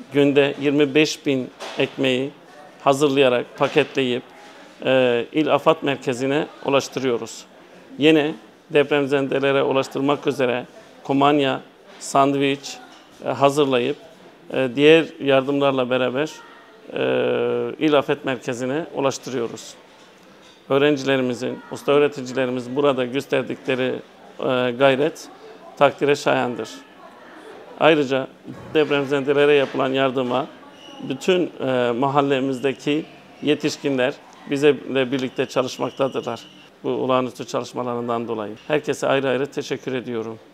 günde 25.000 ekmeği hazırlayarak, paketleyip İl Afat Merkezi'ne ulaştırıyoruz. Yine depremzedelere ulaştırmak üzere kumanya, sandviç hazırlayıp diğer yardımlarla beraber İl Afet Merkezi'ne ulaştırıyoruz. Öğrencilerimizin, usta öğreticilerimiz burada gösterdikleri gayret takdire şayandır. Ayrıca depremzedelere yapılan yardıma bütün mahallemizdeki yetişkinler bizimle birlikte çalışmaktadırlar. Bu olağanüstü çalışmalarından dolayı. Herkese ayrı ayrı teşekkür ediyorum.